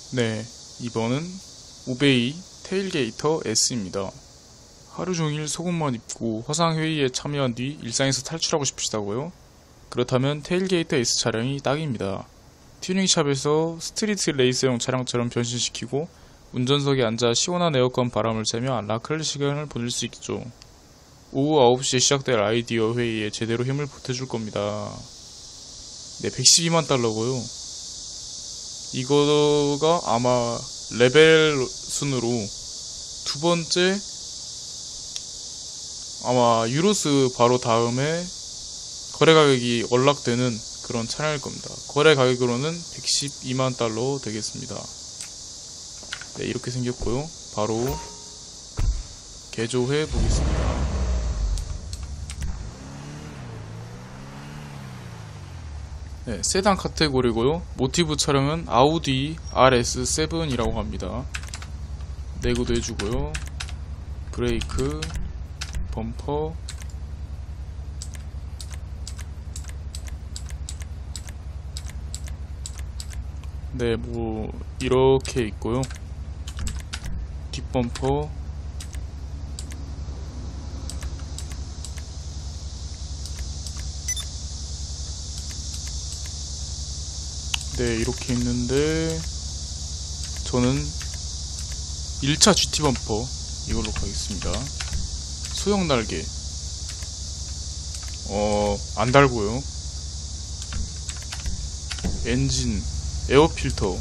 네, 이번은 오베이 테일게이터 S입니다. 하루종일 속옷만 입고 화상회의에 참여한 뒤 일상에서 탈출하고 싶으시다고요? 그렇다면 테일게이터 S 차량이 딱입니다. 튜닝샵에서 스트리트 레이스용 차량처럼 변신시키고 운전석에 앉아 시원한 에어컨 바람을 쐬며 안락할 시간을 보낼 수 있죠. 오후 9시에 시작될 아이디어 회의에 제대로 힘을 보태줄 겁니다. 네, 112만 달러고요. 이거가 아마 레벨 순으로 두 번째, 아마 유로스 바로 다음에 거래 가격이 월락되는 그런 차량일 겁니다. 거래 가격으로는 112만 달러 되겠습니다. 네, 이렇게 생겼고요. 바로 개조해 보겠습니다. 네, 세단 카테고리고요. 모티브 차량은 아우디 RS7이라고 합니다. 내구도 해주고요. 브레이크, 범퍼, 네, 뭐 이렇게 있고요. 뒷범퍼, 네, 이렇게 있는데 저는 1차 GT 범퍼 이걸로 가겠습니다. 소형 날개 안 달고요. 엔진, 에어 필터,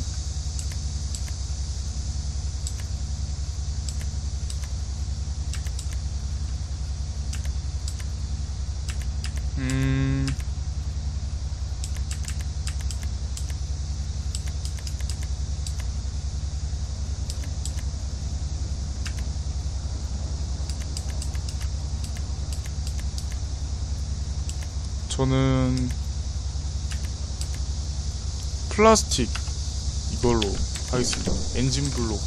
저는 플라스틱 이걸로 하겠습니다. 엔진 블록.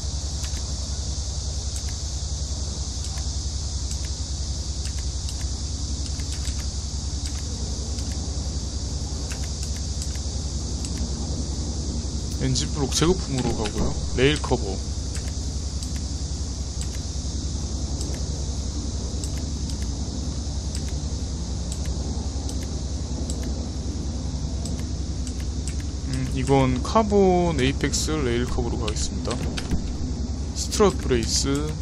엔진 블록 재고품으로 가고요. 레일 커버, 이건 카본 에이펙스 레일 커버로 가겠습니다. 스트럿 브레이스,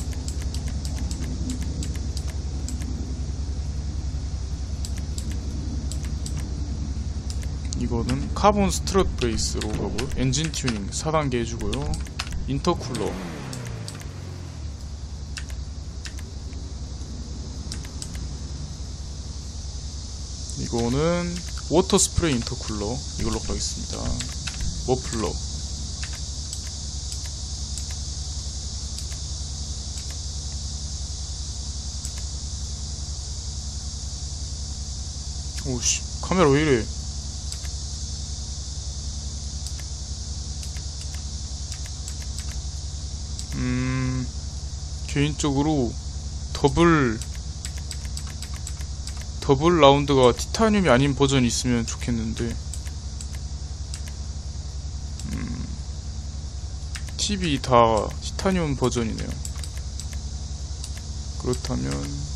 이거는 카본 스트럿 브레이스로 가고요. 엔진 튜닝 4단계 해주고요. 인터쿨러, 이거는 워터 스프레이 인터쿨러 이걸로 가겠습니다. 머플러, 오씨 카메라 왜 이래. 개인적으로 더블 라운드가 티타늄이 아닌 버전이 있으면 좋겠는데, 팁이 다 티타늄 버전이네요. 그렇다면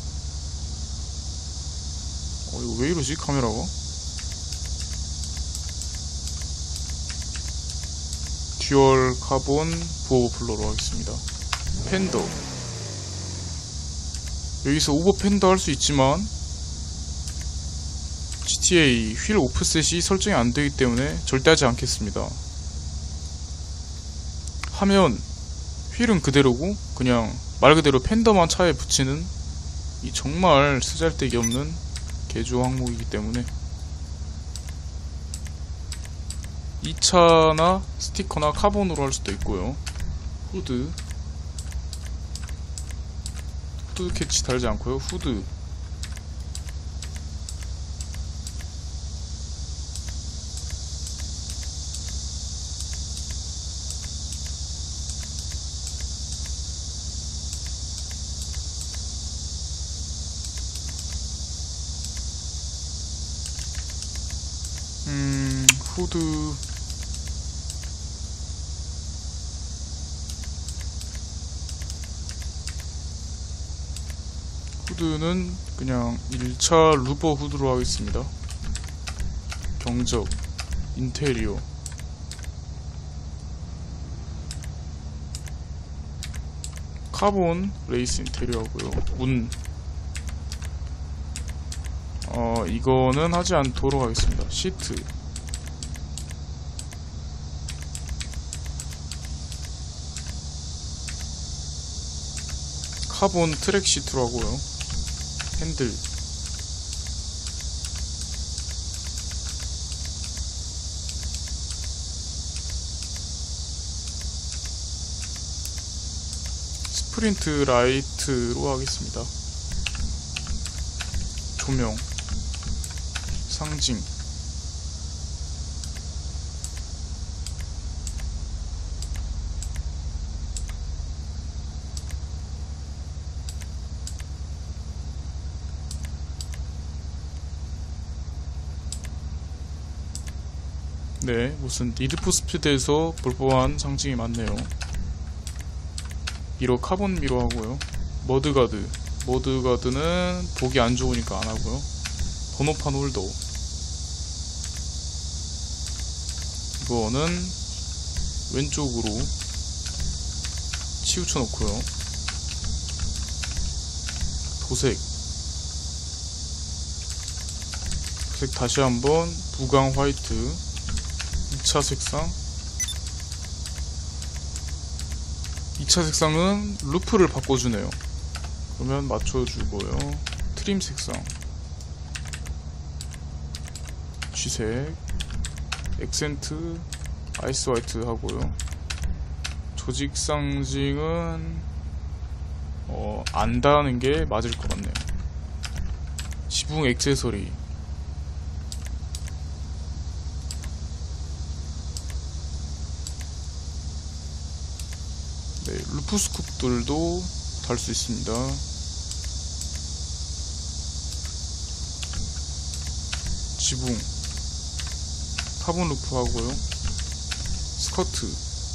이거 왜 이러지 카메라가? 듀얼 카본 부어 플러로 하겠습니다. 팬더, 여기서 오버 팬더 할 수 있지만 GTA 휠 오프셋이 설정이 안 되기 때문에 절대 하지 않겠습니다. 하면 휠은 그대로고 그냥 말 그대로 팬더만 차에 붙이는 이 정말 쓰잘데기 없는 개조 항목이기 때문에 2차나 스티커나 카본으로 할 수도 있고요. 후드 캐치 달지 않고요. 후드, 후드, 후드는 그냥 1차 루버 후드로 하겠습니다. 경적, 인테리어, 카본 레이스 인테리어 하고요. 문, 이거는 하지 않도록 하겠습니다. 시트, 카본 트랙 시트로 하고요. 핸들, 스프린트 라이트로 하겠습니다. 조명, 상징, 네, 무슨 니드포 스피드에서 볼 법한 상징이 많네요. 미러, 카본 미러 하고요. 머드가드, 머드가드는 보기 안 좋으니까 안 하고요. 번호판 홀더, 이거는 왼쪽으로 치우쳐 놓고요. 도색, 도색 다시 한번 무광 화이트, 2차 색상, 2차 색상은 루프를 바꿔주네요. 그러면 맞춰주고요. 트림 색상, G색, 액센트, 아이스 화이트 하고요. 조직 상징은 안 닿는 게 맞을 것 같네요. 지붕 액세서리, 네, 루프 스쿱들도 달 수 있습니다. 지붕, 카본 루프 하고요. 스커트,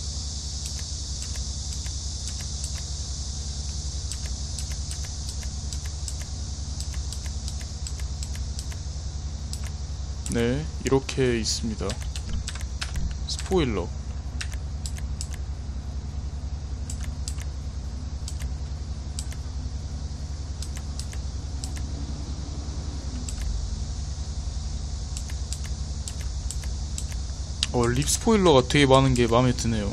네, 이렇게 있습니다. 스포일러, 립 스포일러가 되게 많은 게 마음에 드네요.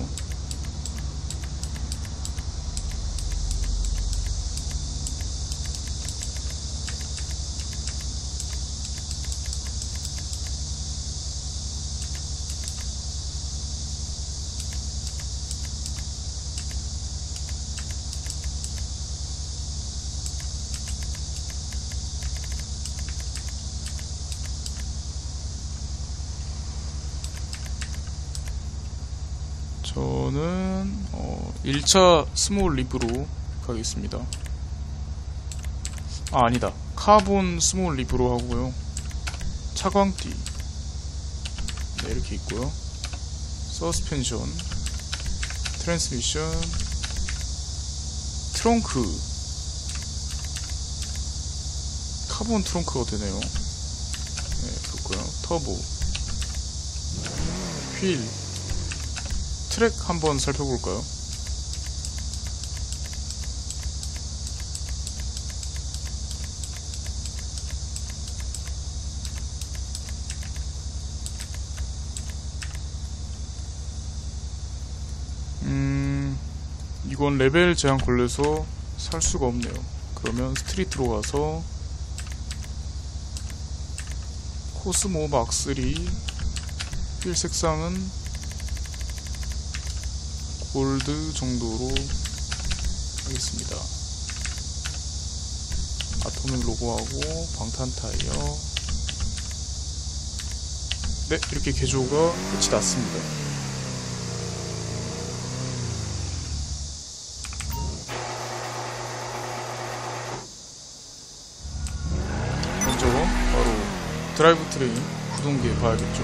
저는 1차 스몰 립으로 가겠습니다. 아니다, 카본 스몰 립으로 하고요. 차광띠, 네, 이렇게 있고요. 서스펜션, 트랜스미션, 트렁크, 카본 트렁크가 되네요. 네, 그렇고요. 터보, 휠, 트랙 한번 살펴볼까요? 이건 레벨 제한 걸려서 살 수가 없네요. 그러면 스트리트로 가서 코스모 막스리, 휠 색상은 골드 정도로 하겠습니다. 아토믹 로고하고 방탄 타이어, 네, 이렇게 개조가 끝이 났습니다. 먼저 바로 드라이브 트레인 구동기에 봐야겠죠.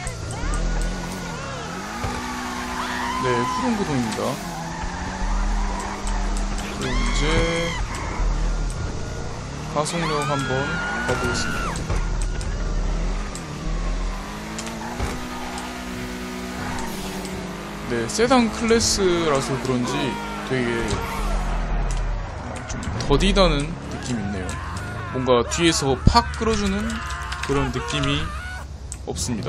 네, 후륜 구동입니다. 이제 가속력 한번 봐보겠습니다. 네, 세단 클래스라서 그런지 되게 좀 더디다는 느낌이 있네요. 뭔가 뒤에서 팍 끌어주는 그런 느낌이 없습니다.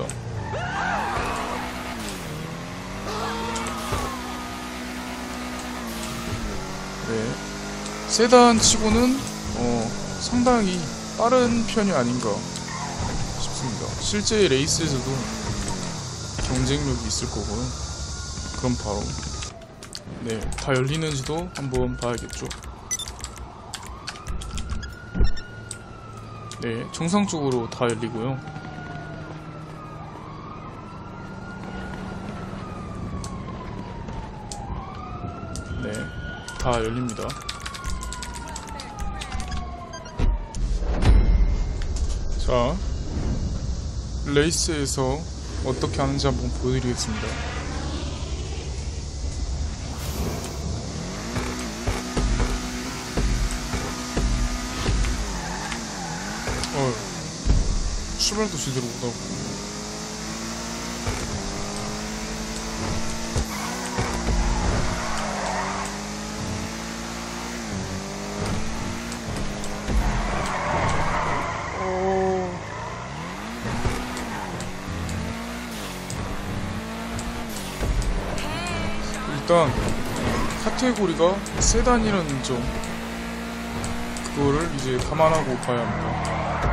네, 세단 치고는 상당히 빠른 편이 아닌가 싶습니다. 실제 레이스에서도 경쟁력이 있을 거고요. 그럼 바로 네, 다 열리는지도 한번 봐야겠죠. 네, 정상적으로 다 열리고요. 네, 다 열립니다. 자, 레이스에서 어떻게 하는지 한번 보여드리겠습니다. 출발도 제대로 못하고. 일단 카테고리가 세단이라는 점, 그거를 이제 감안하고 봐야 합니다.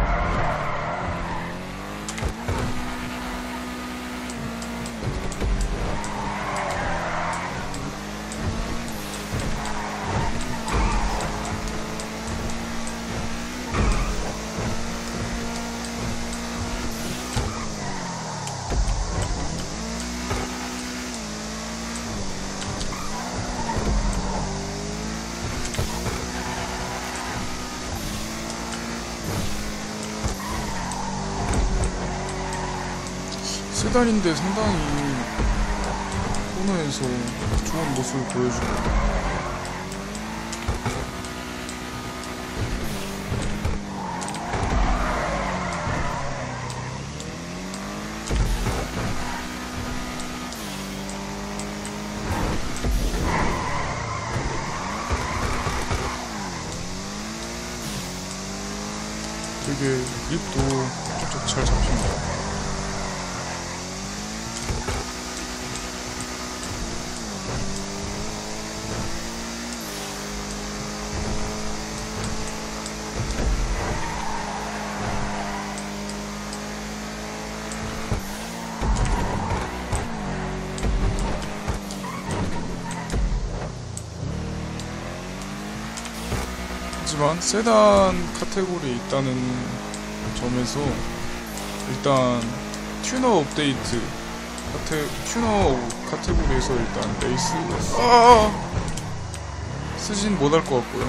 세단인데 상당히 코너에서 좋은 모습을 보여주고, 되게 립도 쭉쭉 잘 잡힙니다. 하지만 세단 카테고리에 있다는 점에서 일단 튜너 업데이트 튜너 카테고리에서 일단 레이스 쓰진 못할 것 같고요.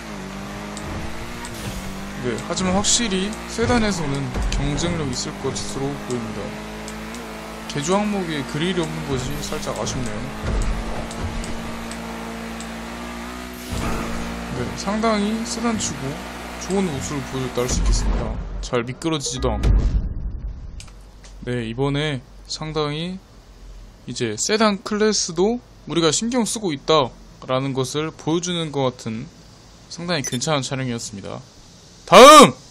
네, 하지만 확실히 세단에서는 경쟁력 있을 것으로 보입니다. 개조 항목에 그릴이 없는 것이 살짝 아쉽네요. 네, 상당히 세단치고 좋은 모습을 보여줬다 할 수 있겠습니다. 잘 미끄러지지도 않고. 네, 이번에 상당히 이제 세단 클래스도 우리가 신경 쓰고 있다 라는 것을 보여주는 것 같은 상당히 괜찮은 촬영이었습니다. 다음!